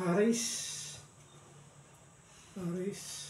Aris. Aris.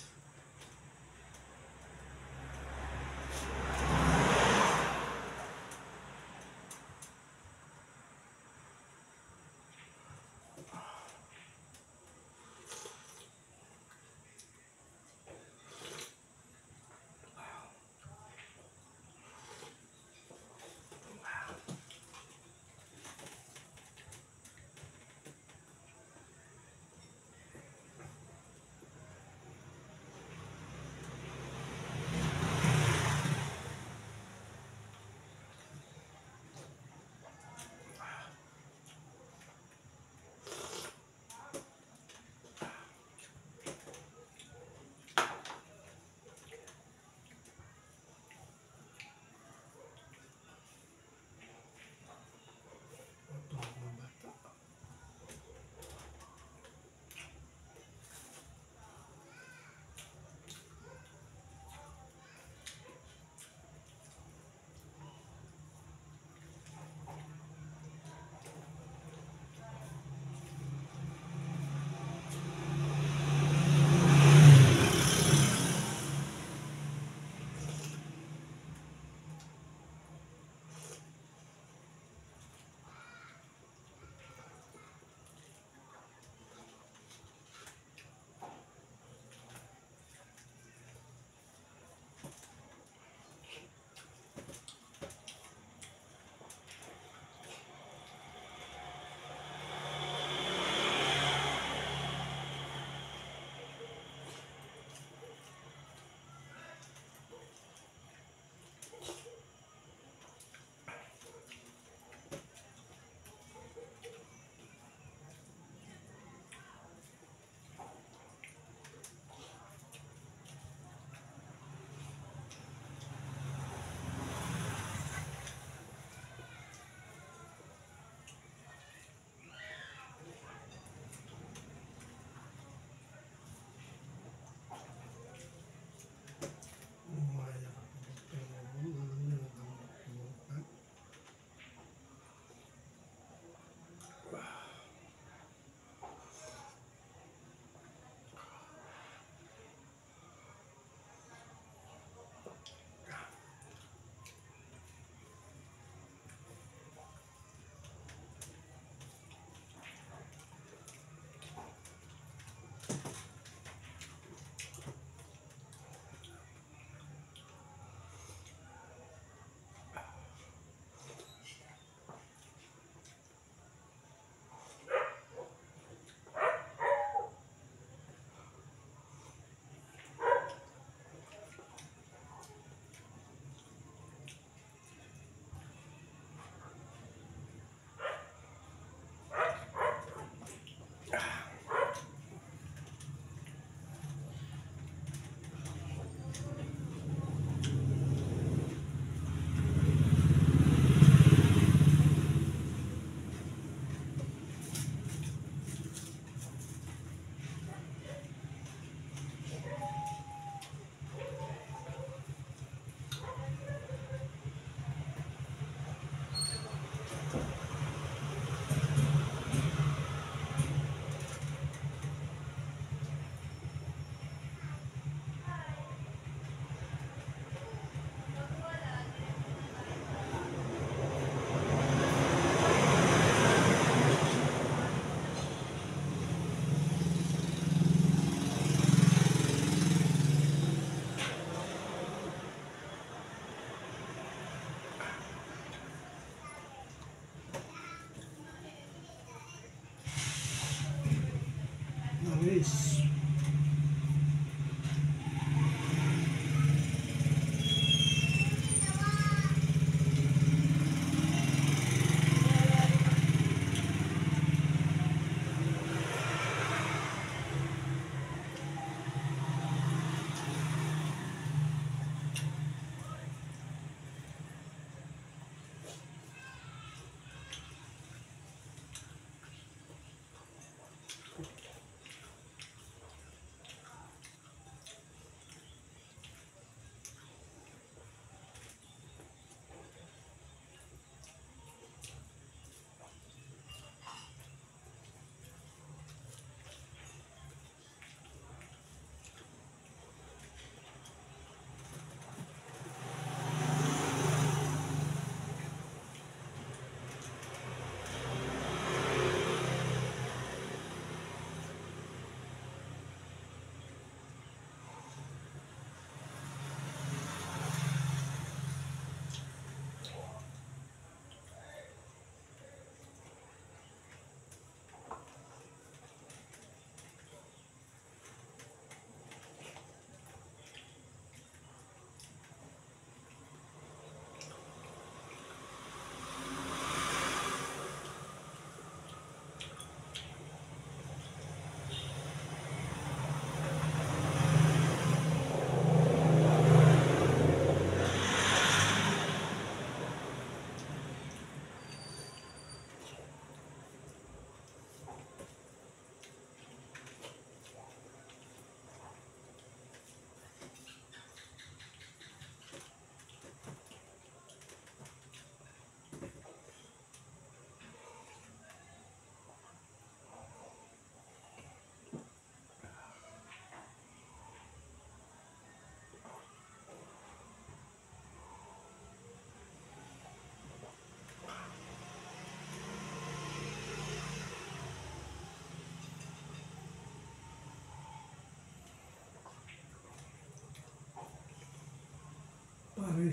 Aris.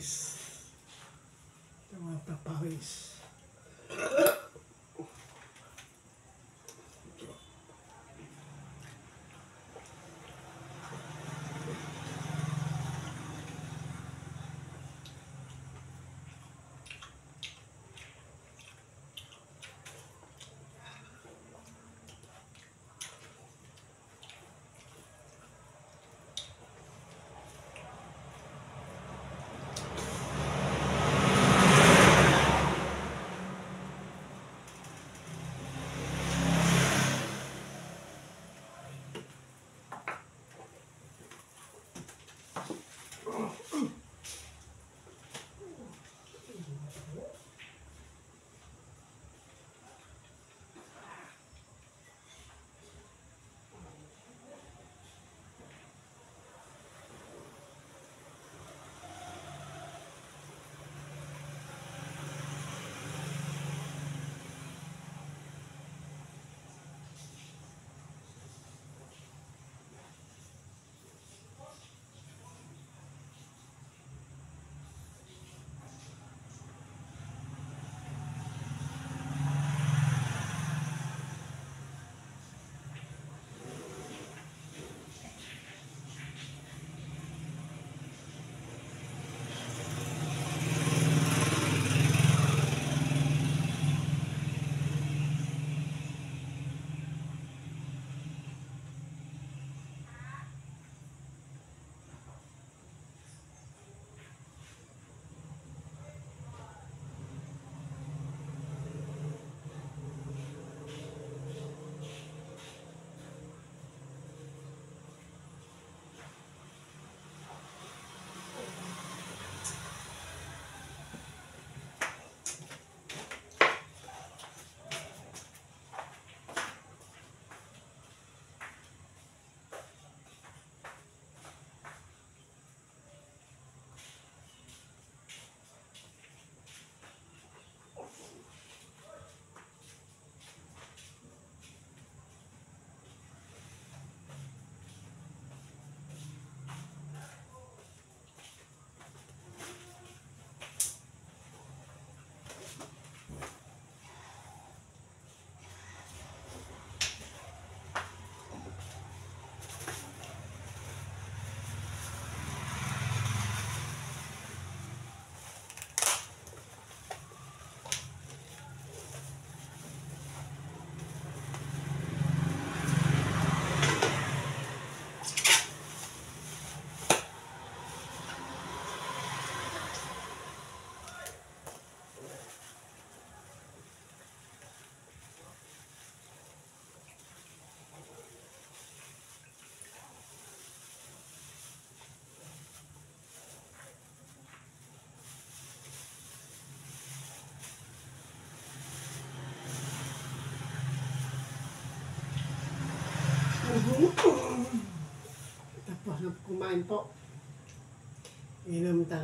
pawis. Ito mga pawis. Tapos na kumain po. Inom tag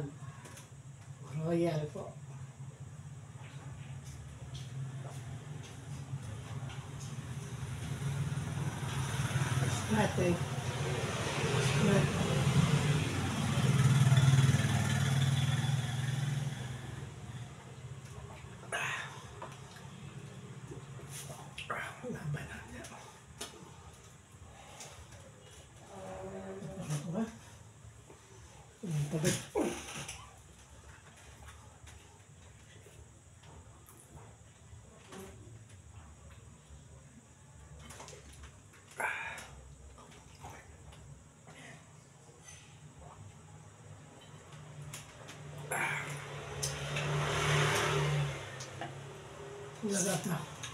Royal po. Sprite. Sprite. Laban na niya. Ano ba? Tabit. Nagata.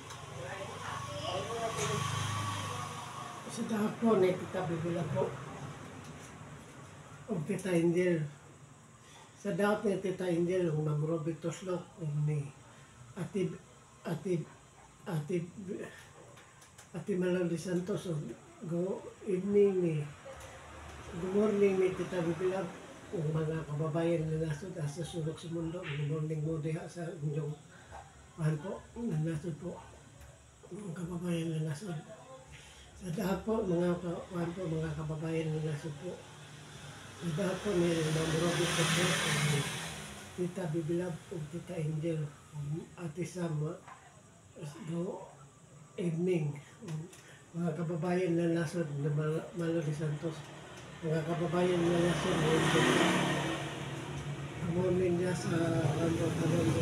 Sa dahapon ay titabi ko lang po. O Tita Angel. Sa dahap ni Tita Angel, ang Ma'am Robert Toslok, ni Ate, Ate, Ate, Ate Malali Santos, go evening ni, good morning ni Tita Bibilag, ang mga kababayan na nasod sa sulok sa mundo, good morning mo diha sa inyong mahal po, na nasod po, mga kababayan na nasod. Sa dahap po, mga kababayan na nasod po. Sa dahap po, may Ma'am Robert Toslok, Tita Bibilab o Tita Angel, Ate Sam, go evening. Mga kababayan na nasod na Mallory Santos, mga kababayan na nasod amonin niya sa Rando Rando.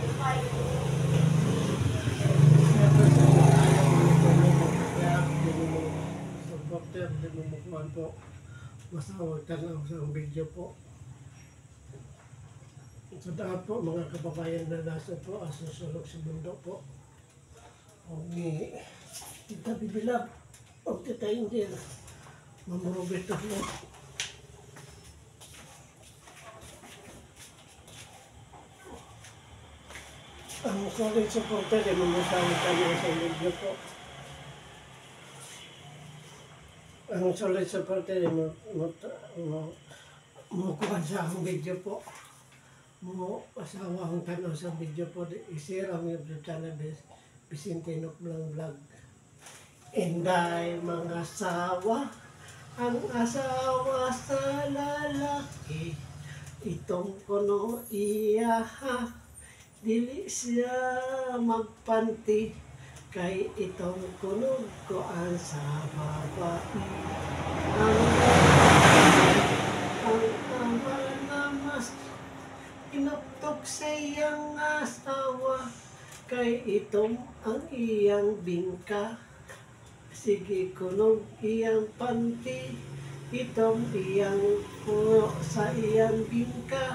Supporter, di mo mukuhan po. Masawag tanaw sa video po. Sa daan po, mga kababayan na nasa po, asusulog sa mundo po. O ni Tita Bibilab, o Tita Angel, mamurubito po. Ang solid supporter, ay mamasawag tanaw sa video po. Ang solid supporter, ay mukuhan sa akong video po. Mo asawa ang tanaw sa video po, i-share ang YouTube channel Vicente Noclang Vlog. Inday mga asawa, ang asawa sa lalaki, itong kuno iya ha, dili siya magpanti, kay itong kuno koan sa babae. Ang ama na mas inuptok sa iyang asawa, kay itong ang iyang bingka. Sige kunog iyang panty, itong iyang puro sa iyang bingka.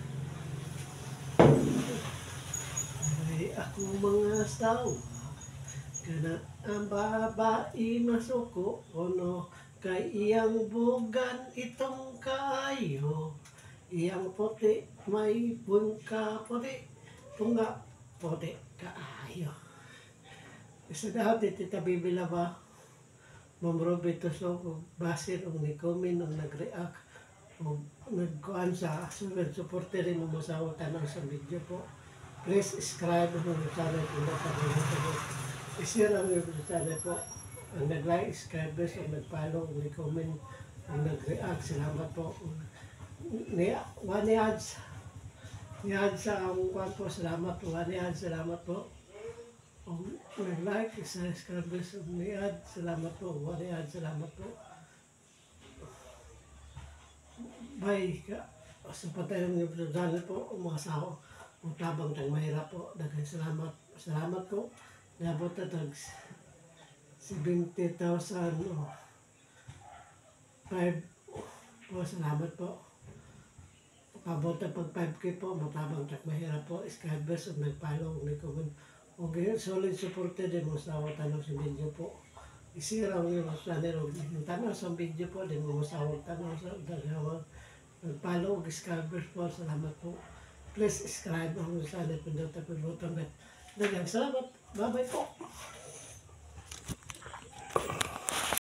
Ay ako mga asawa, kana ang babae masuko, ono kay iyang bugan itong kaayo. Iyang puti, may bungka puti, tunga puti kaayo. Isa dati Tita Bibilab ba, Ma'am Robito so, basin o ni-comment o nag-react o nagkuhan sa sunod supporter rin mo sa tanong sa video po. Please subscribe mo sa channel kung nakalimutan mo. I-share ang YouTube channel po. Ang nag-like, subscribers, o nag-follow, o nag-comment, o nag-react, salamat po. Ni ads sa ang kwan po, salamat po. Ni ads, salamat po. Nag-like, subscribers, ni ads, salamat po. Ni ads, salamat po. Bye. Sa patay ng YouTube channel po, umasaw, tabang tang mahirap po. Daghang salamat. Salamat po. Nabot na tag 70,000 5 po. Salamat po. Pagkabot na pag 5K po, matabang tak mahirap po. Subscribers o nag-follow, nag-comment. Okay, solid supported din mo sa tanong sa video po. I-share ang yung channel o yung tanong sa video po, din mo sa tanong sa dagawang. Nag-follow, subscribers po, salamat po. Please subscribe ang channel, pindutan. Dagang salamat. Bye-bye po.